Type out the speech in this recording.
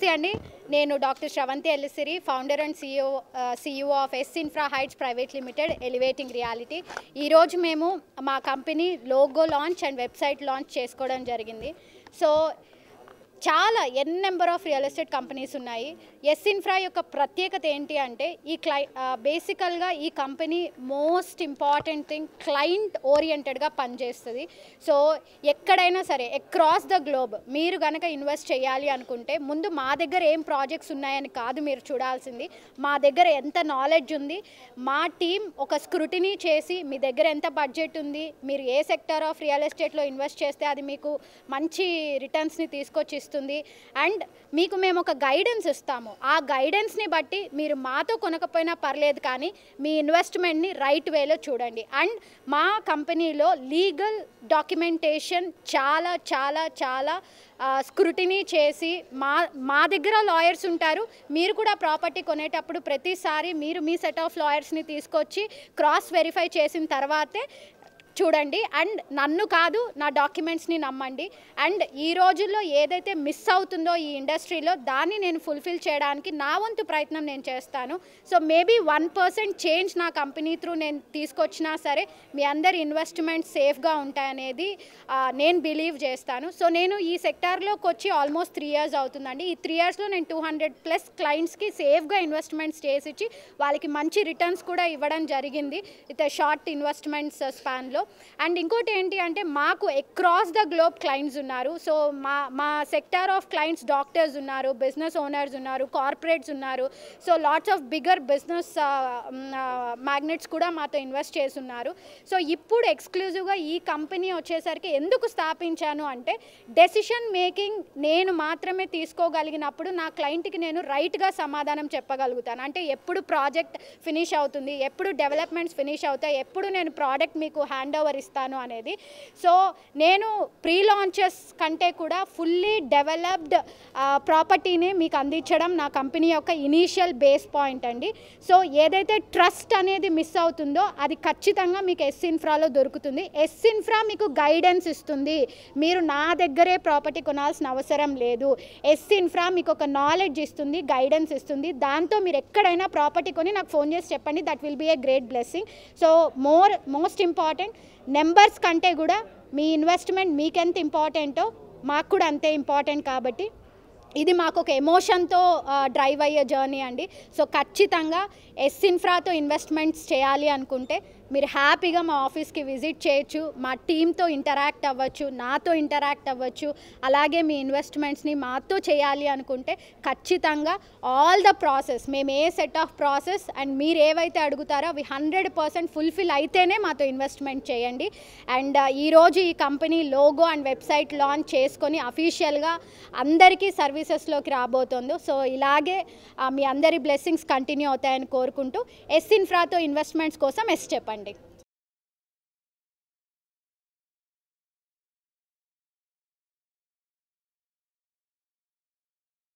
నమస్తే అండి. నేను doctor Sravanthi Ellisiri, founder and CEO of S Infra Heights private limited, elevating reality. ఈరోజు మేము మా company logo launch and website launch చేసుకోవడం జరిగింది. సో చాలా number of real estate companies ఉన్నాయి. ఎస్ ఇన్ఫ్రా యొక్క ప్రత్యేకత ఏంటి అంటే బేసికల్గా ఈ company most important thing client ఓరియంటెడ్గా పనిచేస్తుంది. సో ఎక్కడైనా సరే అక్రాస్ ద గ్లోబ్ మీరు కనుక ఇన్వెస్ట్ చేయాలి అనుకుంటే ముందు మా దగ్గర ఏం ప్రాజెక్ట్స్ ఉన్నాయని కాదు మీరు చూడాల్సింది, మా దగ్గర ఎంత నాలెడ్జ్ ఉంది, మా టీం ఒక స్క్రూటినీ చేసి మీ దగ్గర ఎంత బడ్జెట్ ఉంది, మీరు ఏ సెక్టర్ ఆఫ్ రియల్ ఎస్టేట్లో ఇన్వెస్ట్ చేస్తే అది మీకు మంచి రిటర్న్స్ని తీసుకొచ్చి అండ్ మీకు మేము ఒక గైడెన్స్ ఇస్తాము. ఆ గైడెన్స్ని బట్టి మీరు మాతో కొనకపోయినా పర్లేదు, కానీ మీ ఇన్వెస్ట్మెంట్ని రైట్ వేలో చూడండి. అండ్ మా కంపెనీలో లీగల్ డాక్యుమెంటేషన్ చాలా చాలా చాలా స్క్రూటినీ చేసి మా దగ్గర లాయర్స్ ఉంటారు. మీరు కూడా ప్రాపర్టీ కొనేటప్పుడు ప్రతిసారి మీరు మీ సెట్ ఆఫ్ లాయర్స్ని తీసుకొచ్చి క్రాస్ వెరిఫై చేసిన తర్వాతే చూడండి. అండ్ నన్ను కాదు, నా డాక్యుమెంట్స్ని నమ్మండి. అండ్ ఈ రోజుల్లో ఏదైతే మిస్ అవుతుందో ఈ ఇండస్ట్రీలో దాన్ని నేను ఫుల్ఫిల్ చేయడానికి నా వంతు ప్రయత్నం నేను చేస్తాను. సో మేబీ 1% చేంజ్ నా కంపెనీ త్రూ నేను తీసుకొచ్చినా సరే మీ అందరి ఇన్వెస్ట్మెంట్ సేఫ్గా ఉంటాయనేది నేను బిలీవ్ చేస్తాను. సో నేను ఈ సెక్టార్లోకి వచ్చి ఆల్మోస్ట్ 3 years అవుతుందండి. ఈ 3 yearsలో నేను 200+ క్లయింట్స్కి సేఫ్గా ఇన్వెస్ట్మెంట్స్ చేసి ఇచ్చి వాళ్ళకి మంచి రిటర్న్స్ కూడా ఇవ్వడం జరిగింది విత్ షార్ట్ ఇన్వెస్ట్మెంట్స్ స్పాన్లో. అండ్ ఇంకోటి ఏంటి అంటే మాకు అక్రాస్ ద గ్లోబ్ క్లయింట్స్ ఉన్నారు. సో మా సెక్టార్ ఆఫ్ క్లయింట్స్ డాక్టర్స్ ఉన్నారు, బిజినెస్ ఓనర్స్ ఉన్నారు, కార్పొరేట్స్ ఉన్నారు. So lots of bigger business magnets కూడా మాతో ఇన్వెస్ట్ చేస్తున్నారు. సో ఇప్పుడు ఎక్స్క్లూజివ్గా ఈ కంపెనీ వచ్చేసరికి ఎందుకు స్థాపించాను అంటే డెసిషన్ మేకింగ్ నేను మాత్రమే తీసుకోగలిగినప్పుడు నా క్లయింట్కి నేను రైట్గా సమాధానం చెప్పగలుగుతాను. అంటే ఎప్పుడు ప్రాజెక్ట్ ఫినిష్ అవుతుంది, ఎప్పుడు డెవలప్మెంట్స్ ఫినిష్ అవుతాయి, ఎప్పుడు నేను ప్రోడక్ట్ మీకు హ్యాండ్ ఓవర్ ఇస్తాను అనేది. సో నేను ప్రీ లాంచెస్ కంటే కూడా ఫుల్లీ డెవలప్డ్ ప్రాపర్టీని మీకు అందించడం నా కంపెనీ యొక్క ఇనీషియల్ బేస్ పాయింట్ అండి. సో ఏదైతే ట్రస్ట్ అనేది మిస్ అవుతుందో అది ఖచ్చితంగా మీకు ఎస్ ఇన్ఫ్రాలో దొరుకుతుంది. ఎస్ ఇన్ఫ్రా మీకు గైడెన్స్ ఇస్తుంది, మీరు నా దగ్గరే ప్రాపర్టీ కొనాల్సిన అవసరం లేదు. ఎస్ ఇన్ఫ్రా మీకు ఒక నాలెడ్జ్ ఇస్తుంది, గైడెన్స్ ఇస్తుంది. దాంతో మీరు ఎక్కడైనా ప్రాపర్టీ కొని నాకు ఫోన్ చేసి చెప్పండి, that will be a great blessing. So most important numbers కంటే కూడా మీ ఇన్వెస్ట్మెంట్ మీకెంత ఇంపార్టెంటో మాకు కూడా అంతే ఇంపార్టెంట్. కాబట్టి ఇది మాకు ఒక ఎమోషన్తో డ్రైవ్ అయ్యే జర్నీ అండి. సో ఖచ్చితంగా ఎస్ ఇన్ఫ్రాతో ఇన్వెస్ట్మెంట్స్ చేయాలి అనుకుంటే మీరు హ్యాపీగా మా ఆఫీస్కి విజిట్ చేయొచ్చు, మా టీంతో ఇంటరాక్ట్ అవ్వచ్చు, నాతో ఇంటరాక్ట్ అవ్వచ్చు. అలాగే మీ ఇన్వెస్ట్మెంట్స్ని మాతో చేయాలి అనుకుంటే ఖచ్చితంగా ఆల్ ద ప్రాసెస్, మేము a set of process and మీరు ఏవైతే అడుగుతారో అవి 100% ఫుల్ఫిల్ అయితేనే మాతో ఇన్వెస్ట్మెంట్ చేయండి. అండ్ ఈరోజు ఈ company logo and website launch చేసుకొని అఫీషియల్గా అందరికీ సర్వీసెస్లోకి రాబోతుందో. సో ఇలాగే మీ అందరి బ్లెస్సింగ్స్ కంటిన్యూ అవుతాయని కోరుకుంటూ ఎస్ ఇన్ఫ్రాతో ఇన్వెస్ట్మెంట్స్ కోసం ఎస్ చెప్పండి.